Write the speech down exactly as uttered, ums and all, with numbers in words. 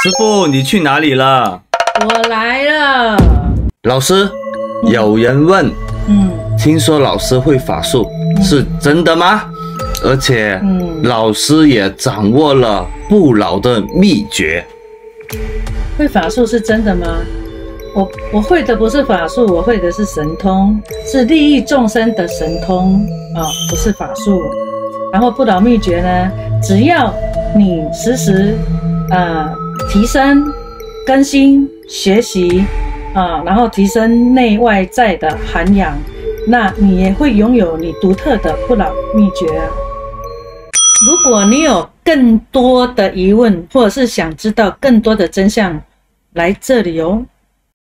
师傅，你去哪里了？ 我来了。 老师，嗯、有人问， 嗯， 听说老师会法术，嗯、是真的吗？而且，嗯，老师也掌握了不老的秘诀。 会法术是真的吗？我我会的不是法术，我会的是神通，是利益众生的神通啊、哦，不是法术。然后不老秘诀呢，只要你时时呃提升、更新、学习啊、呃，然后提升内外在的涵养，那你也会拥有你独特的不老秘诀啊。如果你有更多的疑问，或者是想知道更多的真相，来这里哦。